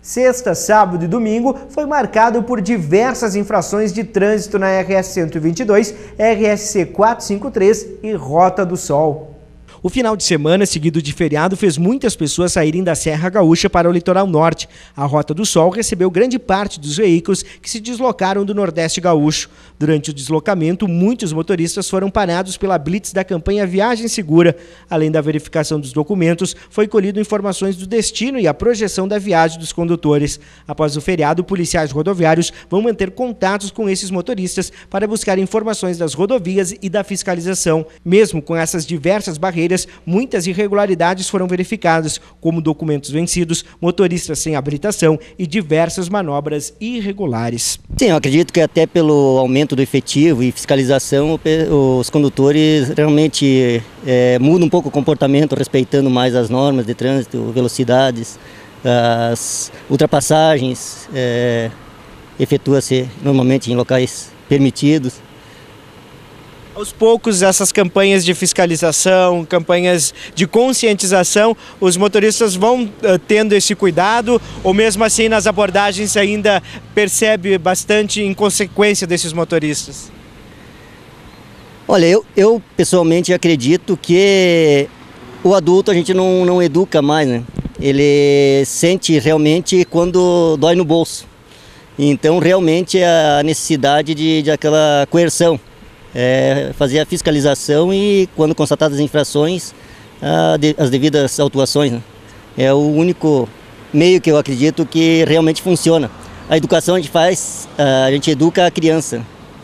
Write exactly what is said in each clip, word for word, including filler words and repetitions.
Sexta, sábado e domingo foi marcado por diversas infrações de trânsito na R S cento e vinte e dois, R S C quatrocentos e cinquenta e três e Rota do Sol. O final de semana, seguido de feriado, fez muitas pessoas saírem da Serra Gaúcha para o litoral norte. A Rota do Sol recebeu grande parte dos veículos que se deslocaram do Nordeste Gaúcho. Durante o deslocamento, muitos motoristas foram parados pela blitz da campanha Viagem Segura. Além da verificação dos documentos, foi colhido informações do destino e a projeção da viagem dos condutores. Após o feriado, policiais rodoviários vão manter contatos com esses motoristas para buscar informações das rodovias e da fiscalização. Mesmo com essas diversas barreiras, muitas irregularidades foram verificadas, como documentos vencidos, motoristas sem habilitação e diversas manobras irregulares. Sim, eu acredito que até pelo aumento do efetivo e fiscalização, os condutores realmente é, mudam um pouco o comportamento, respeitando mais as normas de trânsito, velocidades, as ultrapassagens, é, efetua-se normalmente em locais permitidos. Aos poucos, essas campanhas de fiscalização, campanhas de conscientização, os motoristas vão uh, tendo esse cuidado, ou mesmo assim nas abordagens ainda percebe bastante inconsequência desses motoristas? Olha, eu, eu pessoalmente acredito que o adulto a gente não, não educa mais, né? Ele sente realmente quando dói no bolso. Então realmente a necessidade de, de aquela coerção. É, fazer a fiscalização e, quando constatadas as infrações, a de, as devidas autuações, né? É o único meio que eu acredito que realmente funciona. A educação a gente faz, a gente educa a criança.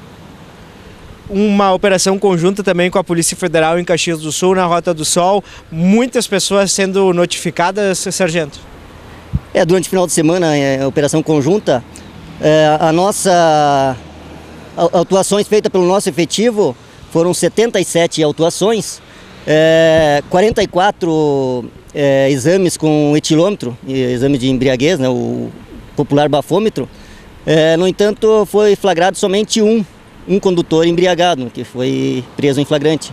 Uma operação conjunta também com a Polícia Federal em Caxias do Sul, na Rota do Sol. Muitas pessoas sendo notificadas, sargento? É, durante o final de semana, é, operação conjunta, é, a nossa... autuações feitas pelo nosso efetivo foram setenta e sete autuações, é, quarenta e quatro é, exames com etilômetro, exame de embriaguez, né, o popular bafômetro. É, no entanto, foi flagrado somente um, um condutor embriagado, que foi preso em flagrante.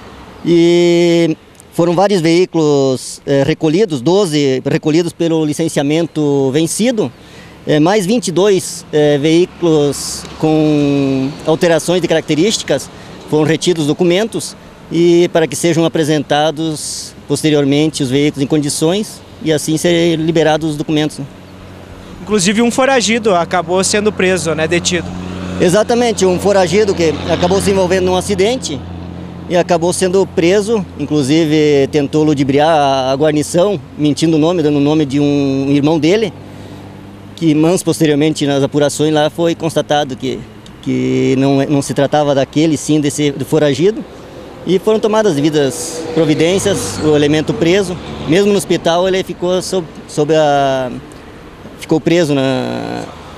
E foram vários veículos é, recolhidos, doze recolhidos pelo licenciamento vencido. É, mais vinte e dois é, veículos com alterações de características foram retidos documentos e para que sejam apresentados posteriormente os veículos em condições e assim serem liberados os documentos. Inclusive um foragido acabou sendo preso, né, detido. Exatamente, um foragido que acabou se envolvendo num acidente e acabou sendo preso, inclusive tentou ludibriar a guarnição, mentindo o nome, dando o nome de um irmão dele. Que, mas posteriormente nas apurações lá foi constatado que, que não, não se tratava daquele, sim desse do foragido. E foram tomadas as devidas providências, o elemento preso. Mesmo no hospital ele ficou sob, sob a... ficou preso na...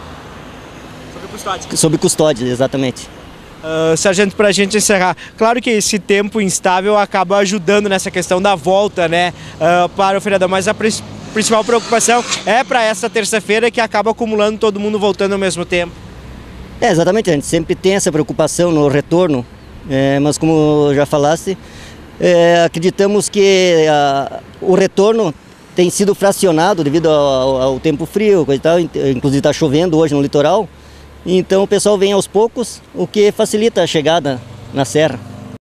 Sob custódia. Sob custódia, exatamente. Uh, sargento, para a gente encerrar, claro que esse tempo instável acaba ajudando nessa questão da volta, né, uh, para o feriadão, mas a principal preocupação é para essa terça-feira, que acaba acumulando todo mundo voltando ao mesmo tempo. É, exatamente, a gente sempre tem essa preocupação no retorno, é, mas como já falaste, é, acreditamos que a, o retorno tem sido fracionado devido ao, ao tempo frio, coisa e tal, inclusive está chovendo hoje no litoral, então o pessoal vem aos poucos, o que facilita a chegada na serra.